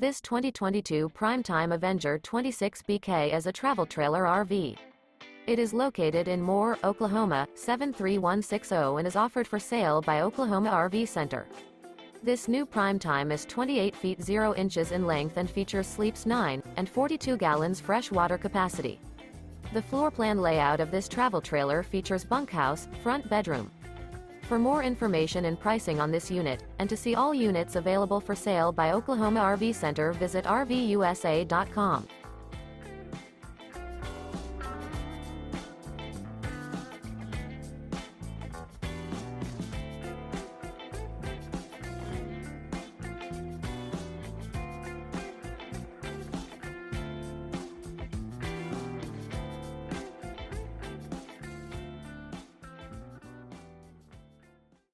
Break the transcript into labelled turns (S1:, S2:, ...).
S1: This 2022 Prime Time Avenger 26BK is a travel trailer RV. It is located in Moore, Oklahoma, 73160 and is offered for sale by Oklahoma RV Center. This new Prime Time is 28 feet 0 inches in length and features sleeps 9 and 42 gallons fresh water capacity. The floor plan layout of this travel trailer features bunkhouse, front bedroom. For more information and pricing on this unit, and to see all units available for sale by Oklahoma RV Center, visit RVUSA.com.